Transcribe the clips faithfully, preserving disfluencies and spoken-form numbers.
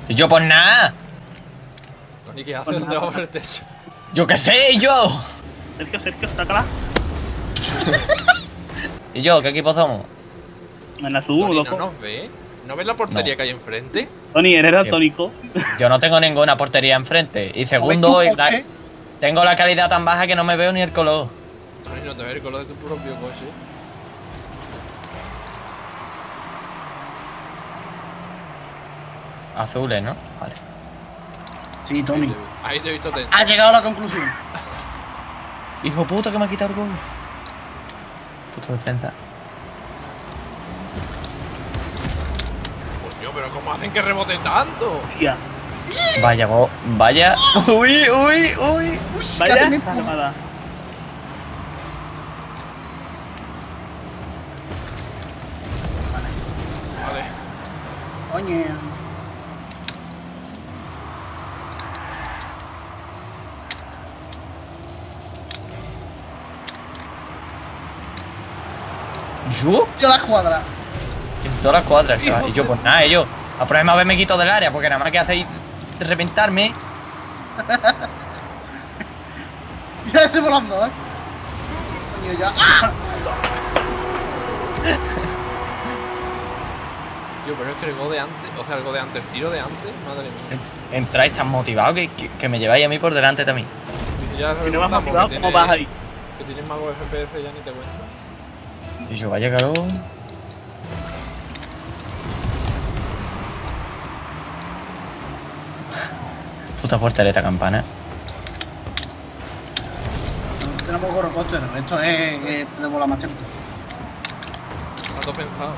Y yo, pues nada. ¿Y qué haces? ¿Dónde va por el techo? Yo qué sé, y yo. Sergio, Sergio, sácala. ¿Y yo? ¿Qué equipo somos? En la sub, Tony, loco. ¿no nos ve? ¿No ves la portería No. que hay enfrente? Tony, eres Tío. daltónico. Yo no tengo ninguna portería enfrente. Y segundo, ¿Ves tu la- coche? tengo la calidad tan baja que no me veo ni el color. Tony, no te ves el color de tu propio coche. Azules, ¿no? Vale. Sí, Ahí Tony. te, ahí te he visto atento. Ha llegado a la conclusión. Hijo puta que me ha quitado el gol. Puto defensa. Coño, pero ¿cómo hacen que rebote tanto? Hostia. Vaya, go- vaya. Uy, uy, uy. Uy, Vaya, casi me esta empuja. llamada. Vale. Coño. ¿Yo? Yo la cuadra. En todas las cuadras, chaval. Y yo, pues nada, yo. A próxima vez me quito del área, porque nada más que hacéis reventarme. Ya estoy volando, ¿eh? Coño, ya. ¡Ah! Tío, pero es que el gol de antes, o sea, el gol de antes, el tiro de antes, madre mía. Entráis tan motivados que, que, que me lleváis a mí por delante también. Y ya Si no vas remontamos, motivado, que ¿cómo tiene- vas ahí? Que tienes más F P S ya ni te cuento. Y yo, vaya calor. Puta portereta campana. No tenemos gorrocóptero. Esto es eh, de volar más tiempo. Está todo pensado.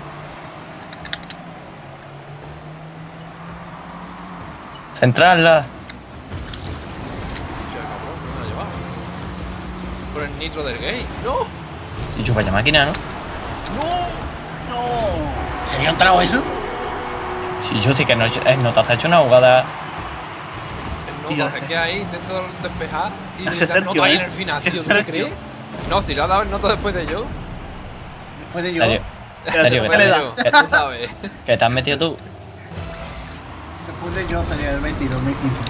Centrarla. Hostia, cabrón, ¿dónde la llevaba? Por el nitro del gay. ¡No! Y yo, vaya máquina, ¿no? ¡No! No. ¿Se había entrado eso? Si yo sí que no, el Notaza ha hecho una jugada. El Y ya nota se sé. queda ahí, intenta despejar y Ese le da el Sergio, nota ahí ¿eh? en el final, Ese tío, ¿tú te Sergio. crees? No, si le ha dado el nota después de yo. Después de yo. ¿Serio? Espérate, ¿Serio? ¿Que ¿cómo te, le has- da? Yo, tú sabes. que te has metido tú? Después de yo sería el veintidós, dos mil quince.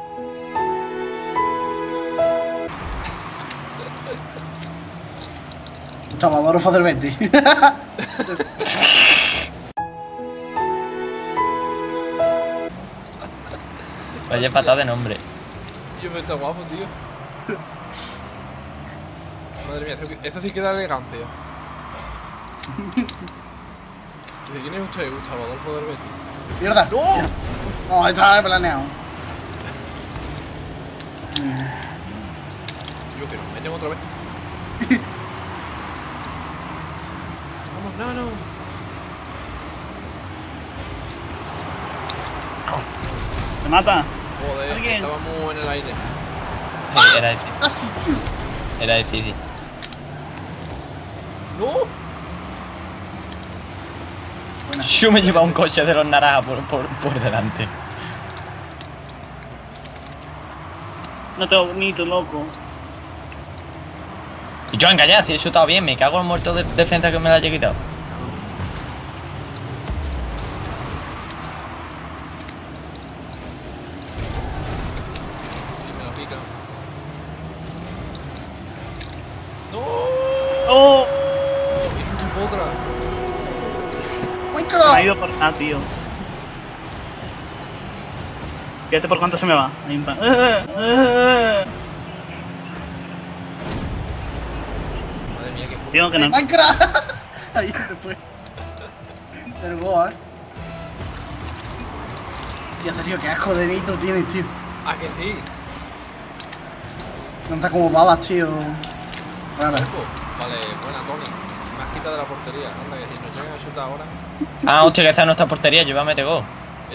Gustavo Adolfo del veinte. Vaya patada de nombre. Yo me está guapo, tío. Madre mía, eso, eso sí que da elegancia. ¿De quién es usted, Gustavo Adolfo del Betis? Mierda. ¡No! No, esto lo he planeado. Yo que nos meten otra vez. Vamos, no, no. ¿Se mata? Joder, ¿Alguien? estábamos en el aire. Sí, era difícil. Casi, tío. Era difícil. ¡No! Yo me llevaba un coche de los naranjas por, por, por delante. No te bonito, loco. Y yo engañado, si he chutado bien, me cago en muerto de defensa que me la haya quitado. Y me la pica. ¡No! ¡Oh! ¡Es un otra! ¡Muy Me caro! ha ido por nada, tío. Fíjate por cuánto se me va. Ahí en plan. Madre mía, qué puto. Tío, que no. ¡Minecraft! Ahí se fue. El Goa, eh. Ya te digo, qué asco de nitro tienes, tío. ¿A que sí? No está como babas, tío. Rara. Loco. Vale, buena, Tony. Me has quitado de la portería. Anda, que si nos llegan a chutar ahora. Ah, hostia, que esta es nuestra portería, yo iba a meter gol. Eh,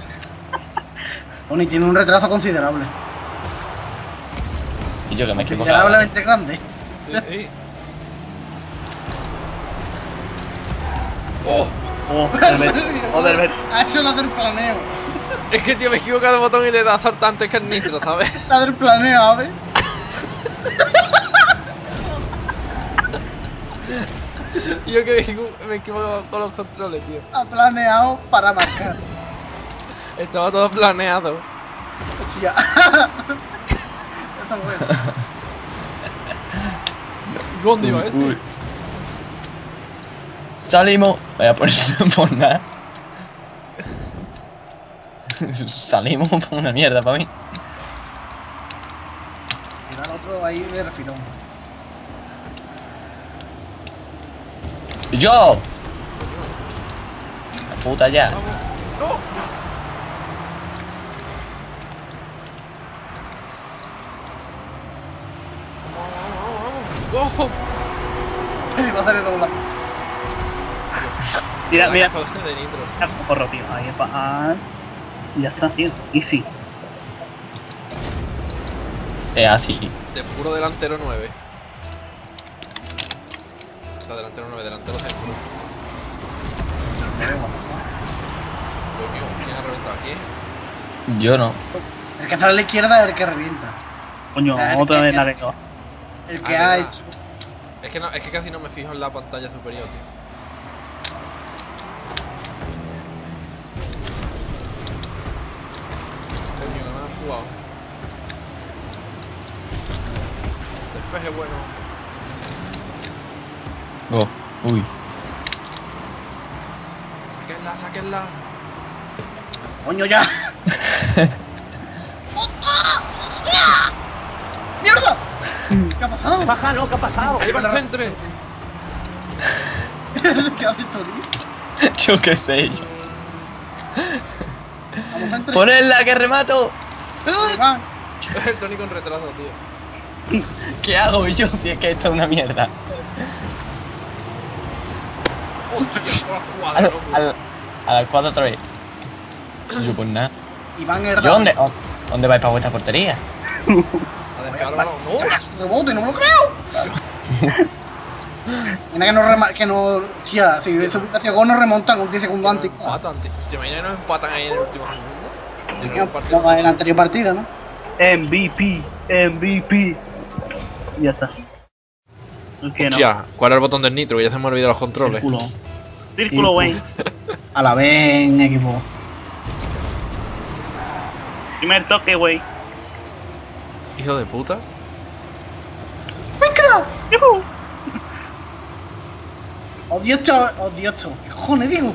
Oni tiene un retraso considerable. Y yo que me he equivocado. Considerablemente grande. Sí, sí. ¡Oh! Oh, del Betis. Oh, del Betis. Ha hecho la del planeo. Es que, tío, me he equivocado de botón y le he dado a saltar antes que el nitro, ¿sabes? La del planeo, a ver. Y yo que me equivo- me he equivocado con los controles, tío. Ha planeado para marcar. Estaba todo planeado. Hostia. Está bueno. ¿Dónde iba este? Uy. Salimos. Voy a poner por nada. Salimos por una mierda para mí. Mira al otro ahí de refilón. ¡Yo! La puta ya. ¡No! ¡Vamos, vamos, vamos! Y va a hacer el dobla. Mira, mira. Joder, de nitro. Corro, tío. Ahí es pa... Y ya está, tío. Easy. Es así. De puro delantero nueve. O sea, delantero nueve, delantero centro. Uy, mío, ¿quién ha reventado aquí? Yo no. El que está a la izquierda es el que revienta. Coño, Ah, el otra que- vez la regó. El que Ah, ha verdad. hecho. Es que, no, es que casi no me fijo en la pantalla superior, tío. Coño, que me han jugado. Despeje bueno. Oh, uy. Sáquenla, sáquenla. ¡Coño ya! ¡Mierda! ¿Qué ha pasado? Pájalo, ¿qué ha pasado? Ahí va el centro. ¿Qué ha visto Lee? Yo qué sé yo. Vamos a entrar. ¡Ponedla que remato! Va. El Tony con retraso, tío. ¿Qué hago yo si es que esto es una mierda? Hostia, toda la Al, cuadra, loco. al, a la cuadra otra vez. Yo pues nada. Iván ¿Yo Herda. dónde? oh, ¿Dónde vais para vuestra portería? A despegar el balón. ¡No! Rebote, no me lo creo. Mira que no rema, que no. Tía, si hubiese sido gol nos remontan un diez segundos antes. Nos empatan, tío. ¿Se imaginan que nos empatan ahí en el último segundo? El Como último partido. en la anterior partida, ¿no? M V P, M V P. Y ya está. ¿Por qué no? Hostia, ¿cuál es el botón del nitro? Que ya se me han olvidado los controles. Círculo. Círculo, Wayne. A la vez en equipo. Primer toque, güey. Hijo de puta. ¡Minecraft! ¡Yuhu! Odioso, odioso. ¿Qué cojones digo?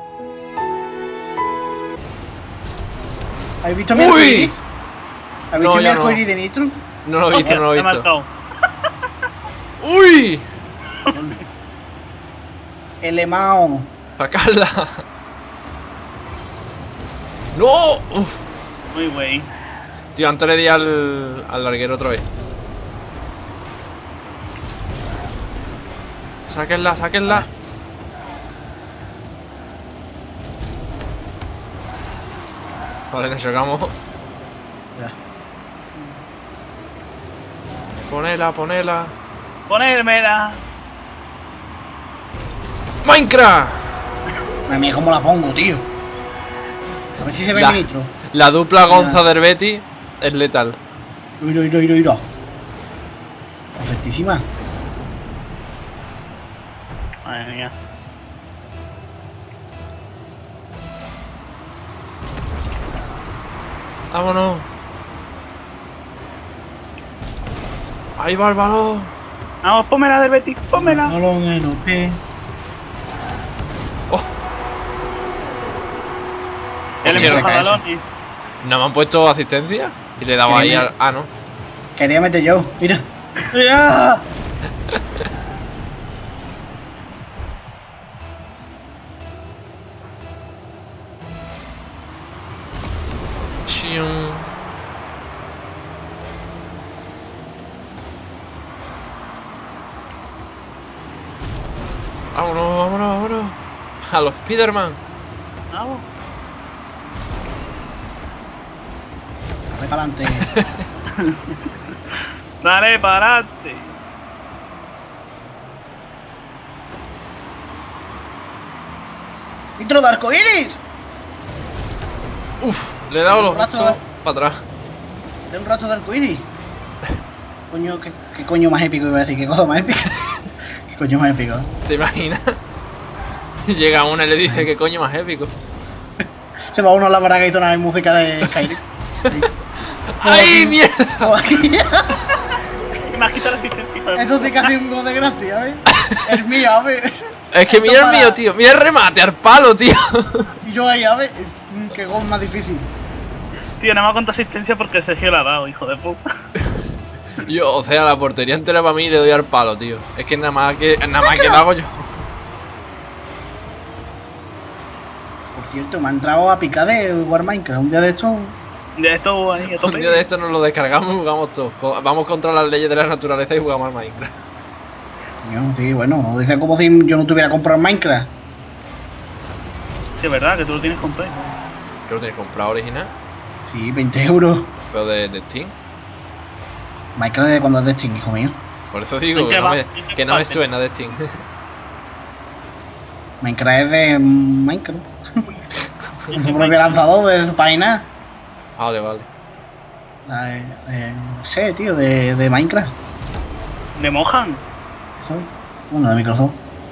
¿Habéis visto mi ¡Uy! arcoiris? ¿Habéis No, visto mi ya no. arcoiris de Nitro? No lo he visto, no lo he Me ha visto. marcado. ¡Uy! El Emao. ¡Sacarla! ¡No! Uf. Muy güey. Tío, antes le di al, al larguero otra vez. Sáquenla, sáquenla. Vale, nos llegamos. Ya. Ponela, ponela. Ponérmela. ¡Minecraft! Madre mía, ¿cómo la pongo, tío? A ver si se ve La- mi Nitro. La dupla Gonza Derbetti es letal. Iro, iro, iro, iro. Perfectísima. Madre mía. Vámonos. Ahí va el balón. Vamos, pónmela del Betis, pónmela. Balón en los pies. Oh, El Hostia, empuja saca eso. balones. ¿no me han puesto asistencia? Y le he dado ahí al... Ah, no. Quería meter yo, mira. ¡Mira! Chium. Vámonos, vámonos, vámonos. A los Spiderman. Vamos. Dale para adelante. Dale para adelante. ¡Nitro de arcoiris! Uf, le he dado los Un rato, justos eh. para atrás. De un rato de arcoiris. Coño, ¿qué, qué coño más épico iba a decir? ¿Qué cosa más épica? ¿Qué coño más épico? ¿Te imaginas? Llega una y le dice que coño más épico. Se va uno a la braga y hizo una música de Skyrim. ¡Ay, mierda! Me has quitado la asistencia. hijo de Eso sí que hace un gol de gracia, ¿eh? El mío, a ver. Es que mira el mío, tío. Mira el remate al palo, tío. Y yo ahí, a ver. Qué gol más difícil. Tío, nada más con tu asistencia porque Sergio la ha dado, hijo de puta. Yo, o sea, la portería entera para mí le doy al palo, tío. Es que nada más que nada más que lo hago yo. Por cierto, me ha entrado a picar de War Minecraft. Un día de estos. Ya esto ahí a tope. Un día de esto nos lo descargamos y jugamos todos. Co- Vamos contra las leyes de la naturaleza y jugamos al Minecraft. Coño, sí, bueno, dice como si yo no tuviera comprado Minecraft. Sí, es verdad, que tú lo tienes comprado. ¿Qué lo tienes comprado original? Sí, veinte euros. Pero de, de Steam. Minecraft de cuando es de Steam, hijo mío. Por eso digo ¿En qué que no va? me, ¿En qué que no me parte? suena de Steam. Minecraft es de Minecraft. Es su propio lanzador de su página. Vale, vale. La de, eh, no sé, tío, de, de Minecraft. ¿Me mojan? Eso. Bueno, de Microsoft.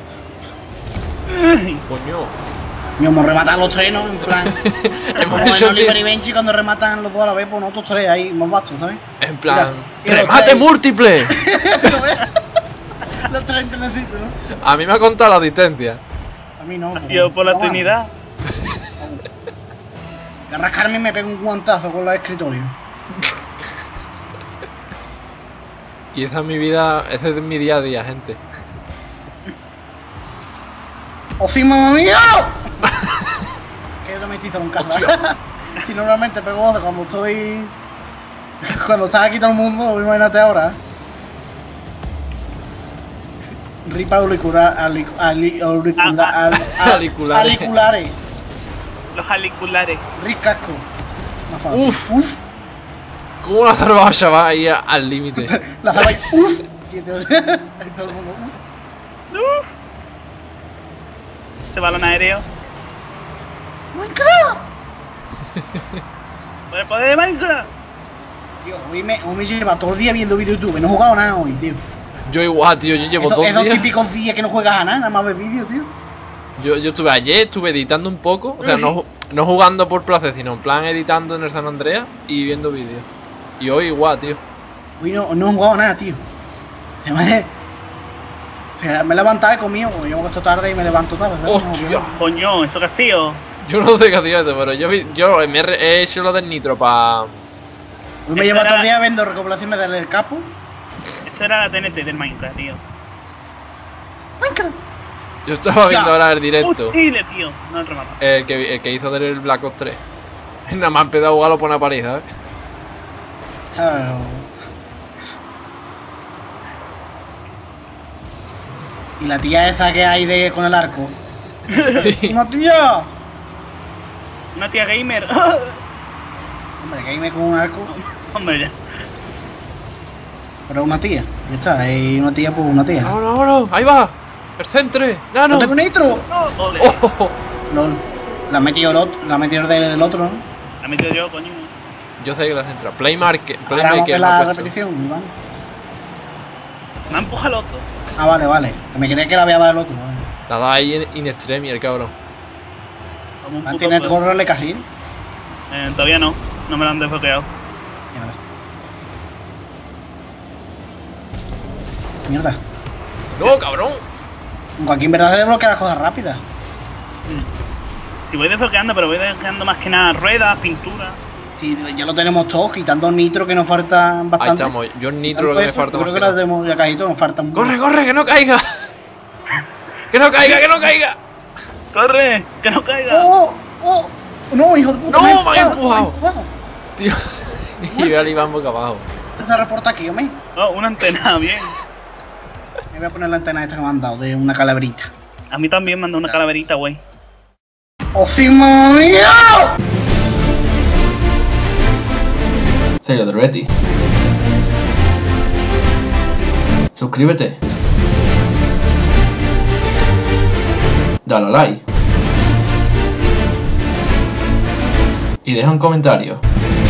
Coño. Y hemos rematado los tres, ¿no? En plan. Hemos Como hecho en el Oliver ti- y Benji cuando rematan los dos a la vez, pues nosotros tres ahí, más bastos, ¿sabes? En plan. Mira, y los ¡Remate tres- múltiple! ¿Lo ves? Los tres internecitos, ¿no? A mí me ha contado la asistencia. A mí no. Ha pues, sido por la vamos. Trinidad. Voy a rascarme y me pego un guantazo con la escritorio. Y esa es mi vida, ese es mi día a día, gente. ¡Oh, sí, mamá mía! Que yo me hizo un caso. Si normalmente pego voces cuando estoy. Cuando está aquí todo el mundo, imagínate ahora. Ripa auricular. ali- ali- auricular- Ah, al- al- Auriculares. Auriculares. Los auriculares. Ric casco. Más fácil. Uf. Uf. ¿Cómo la ha salvado chaval ahí a- al límite? La zaba y. Uf. Y entonces, ahí todo el mundo. Uf. Uf. Ese balón aéreo. ¡Minecraft! Por el poder de Minecraft. Tío, hoy me, hoy me lleva todo el día viendo vídeos de YouTube. No he jugado nada hoy, tío. Yo igual, tío, yo llevo Esos, dos esos días. típicos días que no juegas a nada, nada más ves vídeos, tío. Yo, yo estuve ayer, estuve editando un poco, o sea, no, ju- no jugando por placer, sino en plan editando en el San Andreas y viendo vídeos. Y hoy igual, tío. Hoy no, no he jugado nada, tío. Se me, se me he levantado, he comido, como yo me acuesto tarde y me levanto tarde. ¿sabes? ¡Hostia! Coño, eso castillo. Yo no sé qué hacía esto, pero yo, vi- yo me he, re- he hecho lo del nitro para... Hoy me lleva todo el día viendo recopilaciones del capo. Esto era la T N T del Minecraft, tío. Minecraft. Yo estaba viendo Ya. ahora el directo, Fusible, tío. No el remata. el que, el que hizo del Black Ops tres. Nada más empezado a jugarlo por una pared, ¿sabes? Claro. Y la tía esa que hay de con el arco. ¡Una tía! Una tía gamer. Hombre, que hay me con un arco. Hombre, ya. Pero una tía. Ya está, hay una tía, pues una tía. ¡Vámonos, vámonos! ¡Ahí va! ¡El centre! ¡Nano! ¡No tengo nitro! Oh, ole. ¡Oh, oh, oh! LOL. La ha metido el otro, la ha metido del otro, ¿no? La he metido yo, coño. Yo sé que la centra. Playmaker, Ahora vamos a ver Playmaker me ha la puesto. repetición, Iván. Me ha empujado el otro. Ah, vale, vale. Que me creía que la había dado el otro. Vale. La da ahí en in extremi, el cabrón. Como un ¿Van a puto tener que juego. correrle casi? Eh, todavía no. No me lo han desbloqueado. Mierda. Mierda. ¡No, cabrón! Aunque aquí en verdad se desbloquea las cosas rápidas. Si voy desbloqueando, pero voy desbloqueando más que nada ruedas, pintura. Si ya lo tenemos todo, quitando nitro que nos faltan Ahí bastante. estamos. Yo en nitro Quitando lo que me eso, falta yo más creo que que lo nada. tenemos ya casi todo, nos falta un... ¡Corre, corre! ¡Que no caiga! ¡Que no caiga, que no caiga! ¡Corre! ¡Que no caiga! ¡Oh! ¡Oh! ¡No, hijo de puta! ¡No, me me ha ha empujado! empujado. Tío. Y veo al Iván boca abajo. Se reporta aquí, hombre. Oh, una antena, bien. Me voy a poner la antena esta que me han dado, de una calaverita. A mí también me han dado una calaverita, güey. ¡Oh, sí, mamá mía! Sergio Derbetti. Suscríbete. Dale a like. Y deja un comentario.